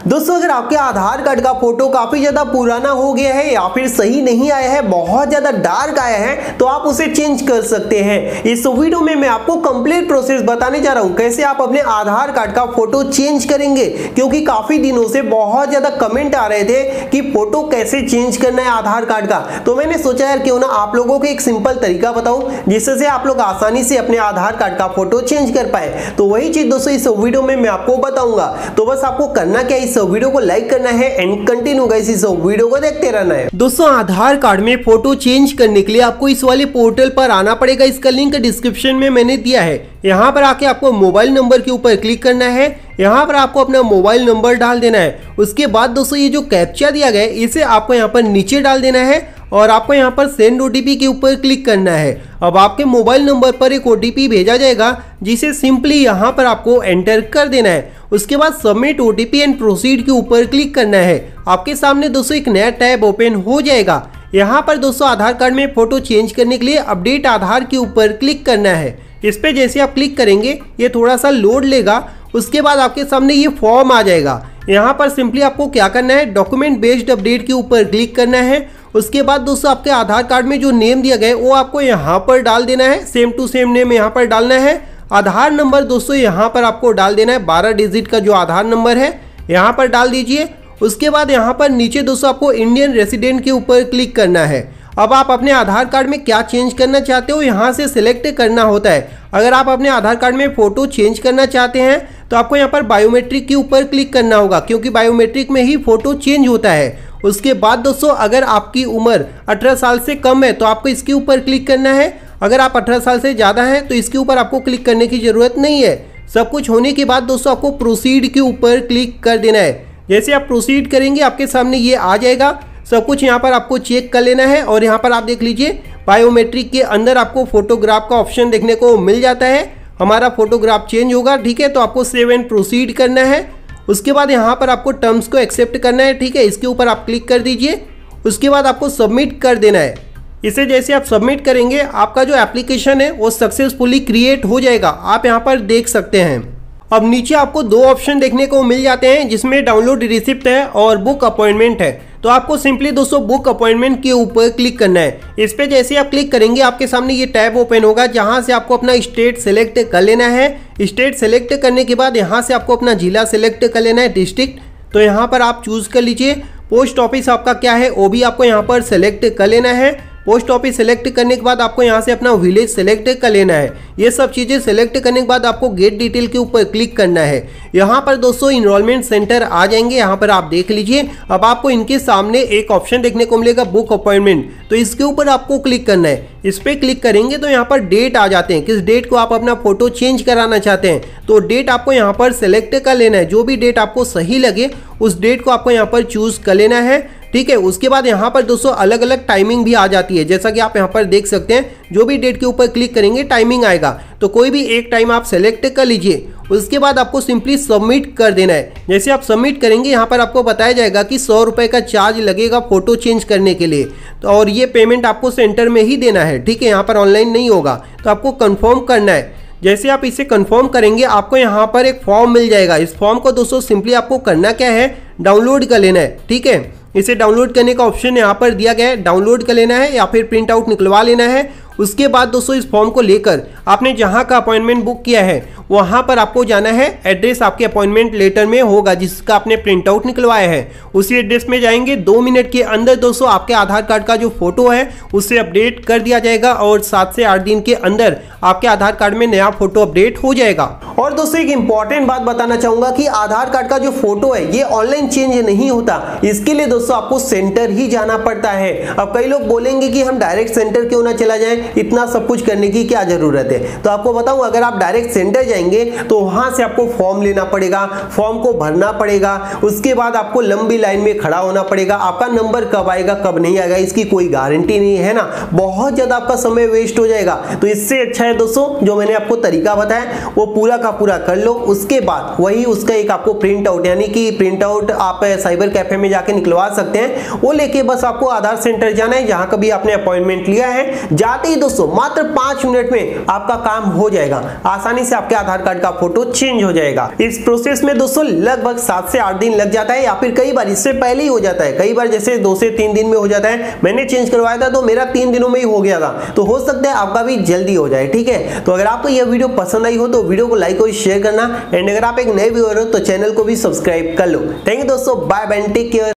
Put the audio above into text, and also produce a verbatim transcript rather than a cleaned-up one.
दोस्तों अगर आपके आधार कार्ड का फोटो काफी ज्यादा पुराना हो गया है या फिर सही नहीं आया है, बहुत ज्यादा डार्क आया है, तो आप उसे चेंज कर सकते हैं। इस वीडियो में मैं आपको कंप्लीट प्रोसेस बताने जा रहा हूं कैसे आप अपने आधार कार्ड का फोटो चेंज करेंगे, क्योंकि काफी दिनों से बहुत ज्यादा कमेंट आ रहे थे कि फोटो कैसे चेंज करना है आधार कार्ड का। तो मैंने सोचा यार क्यों ना आप लोगों को एक सिंपल तरीका बताऊं जिससे आप लोग आसानी से अपने आधार कार्ड का फोटो चेंज कर पाए। तो वही चीज दोस्तों इस वीडियो में मैं आपको बताऊंगा। तो बस आपको करना क्या, इस वीडियो को लाइक करना है एंड कंटिन्यू गाइस इस वीडियो को देखते रहना है। दोस्तों आधार कार्ड में फोटो चेंज करने के लिए आपको इस वाले पोर्टल पर आना पड़ेगा। इसका लिंक डिस्क्रिप्शन में मैंने दिया है। यहाँ पर आके आपको मोबाइल नंबर के ऊपर क्लिक करना है। यहाँ पर आपको अपना मोबाइल नंबर डाल देना है। उसके बाद दोस्तों ये जो कैप्चा दिया गया है इसे आपको यहाँ पर नीचे डाल देना है और आपको यहाँ पर सेंड ओटीपी के ऊपर क्लिक करना है। अब आपके मोबाइल नंबर पर एक ओटीपी भेजा जाएगा जिसे सिंपली यहाँ पर आपको एंटर कर देना है। उसके बाद सबमिट ओटीपी एंड प्रोसीड के ऊपर क्लिक करना है। आपके सामने दोस्तों एक नया टैब ओपन हो जाएगा। यहाँ पर दोस्तों आधार कार्ड में फोटो चेंज करने के लिए अपडेट आधार के ऊपर क्लिक करना है। इस पे जैसे आप क्लिक करेंगे ये थोड़ा सा लोड लेगा। उसके बाद आपके सामने ये फॉर्म आ जाएगा। यहाँ पर सिंपली आपको क्या करना है, डॉक्यूमेंट बेस्ड अपडेट के ऊपर क्लिक करना है। उसके बाद दोस्तों आपके आधार कार्ड में जो नेम दिया गया है वो आपको यहाँ पर डाल देना है। सेम टू सेम नेम यहाँ पर डालना है। आधार नंबर दोस्तों यहाँ पर आपको डाल देना है। बारह डिजिट का जो आधार नंबर है यहाँ पर डाल दीजिए। उसके बाद यहाँ पर नीचे दोस्तों आपको इंडियन रेसिडेंट के ऊपर क्लिक करना है। अब आप अपने आधार कार्ड में क्या चेंज करना चाहते हो यहाँ से सिलेक्ट करना होता है। अगर आप अपने आधार कार्ड में फोटो चेंज करना चाहते हैं तो आपको यहाँ पर बायोमेट्रिक के ऊपर क्लिक करना होगा, क्योंकि बायोमेट्रिक में ही फोटो चेंज होता है। उसके बाद दोस्तों अगर आपकी उम्र अठारह साल से कम है तो आपको इसके ऊपर क्लिक करना है। अगर आप अठारह साल से ज़्यादा हैं तो इसके ऊपर आपको क्लिक करने की ज़रूरत नहीं है। सब कुछ होने के बाद दोस्तों आपको प्रोसीड के ऊपर क्लिक कर देना है। जैसे आप प्रोसीड करेंगे आपके सामने ये आ जाएगा। सब कुछ यहाँ पर आपको चेक कर लेना है और यहाँ पर आप देख लीजिए बायोमेट्रिक के अंदर आपको फोटोग्राफ का ऑप्शन देखने को मिल जाता है। हमारा फोटोग्राफ चेंज होगा, ठीक है, तो आपको सेव एंड प्रोसीड करना है। उसके बाद यहाँ पर आपको टर्म्स को एक्सेप्ट करना है, ठीक है, इसके ऊपर आप क्लिक कर दीजिए। उसके बाद आपको सबमिट कर देना है। इसे जैसे आप सबमिट करेंगे आपका जो एप्लीकेशन है वो सक्सेसफुली क्रिएट हो जाएगा। आप यहाँ पर देख सकते हैं। अब नीचे आपको दो ऑप्शन देखने को मिल जाते हैं जिसमें डाउनलोड रिसिप्ट है और बुक अपॉइंटमेंट है। तो आपको सिंपली दोस्तों बुक अपॉइंटमेंट के ऊपर क्लिक करना है। इस पे जैसे आप क्लिक करेंगे आपके सामने ये टैब ओपन होगा जहां से आपको अपना स्टेट सेलेक्ट कर लेना है। स्टेट सेलेक्ट करने के बाद यहां से आपको अपना जिला सेलेक्ट कर लेना है, डिस्ट्रिक्ट। तो यहाँ पर आप चूज कर लीजिए। पोस्ट ऑफिस आपका क्या है वो भी आपको यहाँ पर सेलेक्ट कर लेना है। पोस्ट ऑफिस सेलेक्ट करने के बाद आपको यहाँ से अपना विलेज सेलेक्ट कर लेना है। ये सब चीज़ें सेलेक्ट करने के बाद आपको गेट डिटेल के ऊपर क्लिक करना है। यहाँ पर दोस्तों इनरोलमेंट सेंटर आ जाएंगे, यहाँ पर आप देख लीजिए। अब आपको इनके सामने एक ऑप्शन देखने को मिलेगा बुक अपॉइंटमेंट, तो इसके ऊपर आपको क्लिक करना है। इस पर क्लिक करेंगे तो यहाँ पर डेट आ जाते हैं, किस डेट को आप अपना फोटो चेंज कराना चाहते हैं। तो डेट आपको यहाँ पर सेलेक्ट कर लेना है। जो भी डेट आपको सही लगे उस डेट को आपको यहाँ पर चूज कर लेना है, ठीक है। उसके बाद यहाँ पर दोस्तों अलग अलग टाइमिंग भी आ जाती है, जैसा कि आप यहाँ पर देख सकते हैं। जो भी डेट के ऊपर क्लिक करेंगे टाइमिंग आएगा, तो कोई भी एक टाइम आप सेलेक्ट कर लीजिए। उसके बाद आपको सिंपली सबमिट कर देना है। जैसे आप सबमिट करेंगे यहाँ पर आपको बताया जाएगा कि सौ रुपये का चार्ज लगेगा फोटो चेंज करने के लिए। तो और ये पेमेंट आपको सेंटर में ही देना है, ठीक है, यहाँ पर ऑनलाइन नहीं होगा। तो आपको कन्फर्म करना है। जैसे आप इसे कंफर्म करेंगे आपको यहाँ पर एक फॉर्म मिल जाएगा। इस फॉर्म को दोस्तों सिंपली आपको करना क्या है, डाउनलोड कर लेना है, ठीक है। इसे डाउनलोड करने का ऑप्शन यहाँ पर दिया गया है, डाउनलोड कर लेना है या फिर प्रिंट आउट निकलवा लेना है। उसके बाद दोस्तों इस फॉर्म को लेकर आपने जहाँ का अपॉइंटमेंट बुक किया है वहाँ पर आपको जाना है। एड्रेस आपके अपॉइंटमेंट लेटर में होगा जिसका आपने प्रिंट आउट निकलवाया है। उसी एड्रेस में जाएंगे। दो मिनट के अंदर दोस्तों आपके आधार कार्ड का जो फोटो है उसे अपडेट कर दिया जाएगा और सात से आठ दिन के अंदर आपके आधार कार्ड में नया फोटो अपडेट हो जाएगा। और दोस्तों एक इंपॉर्टेंट बात बताना चाहूंगा कि आधार कार्ड का जो फोटो है ये ऑनलाइन चेंज नहीं होता। इसके लिए दोस्तों आपको सेंटर ही जाना पड़ता है। अब कई लोग बोलेंगे कि हम डायरेक्ट सेंटर क्यों ना चला जाए, इतना सब कुछ करने की क्या जरूरत है। तो आपको बताऊं अगर आप डायरेक्ट सेंटर जाएंगे तो वहां से आपको फॉर्म लेना पड़ेगा, फॉर्म को भरना पड़ेगा। उसके बाद आपको लंबी लाइन में खड़ा होना पड़ेगा। आपका नंबर कब आएगा कब नहीं आएगा इसकी कोई गारंटी नहीं है ना, बहुत ज्यादा आपका समय वेस्ट हो जाएगा। तो इससे अच्छा है दोस्तों जो मैंने आपको तरीका बताया वो पूरा का पूरा कर लो। उसके बाद वही उसका एक आपको प्रिंट आउट यानी कि प्रिंट आउट आप साइबर कैफे में जाके निकलवा सकते हैं। वो लेके बस आपको आधार सेंटर जाना है जहां कभी आपने अपॉइंटमेंट लिया है। जाते ही दोस्तों मात्र पांच मिनट में आपका काम हो जाएगा। आसानी से आपके आधार कार्ड का फोटो चेंज हो जाएगा। इस प्रोसेस में दोस्तों लगभग सात से आठ दिन लग जाता है या फिर कई बार इससे पहले ही हो जाता है। कई बार जैसे दो से तीन दिन में हो जाता है। मैंने चेंज करवाया था तो मेरा तीन दिनों में ही हो गया था, तो हो सकता है आपका भी जल्दी हो जाए। ठीक है, तो अगर आपको यह वीडियो पसंद आई हो तो वीडियो को लाइक और शेयर करना, एंड अगर आप एक नए व्यूअर हो तो चैनल को भी सब्सक्राइब कर लो। थैंक यू दोस्तों, बाय बाय, टेक केयर।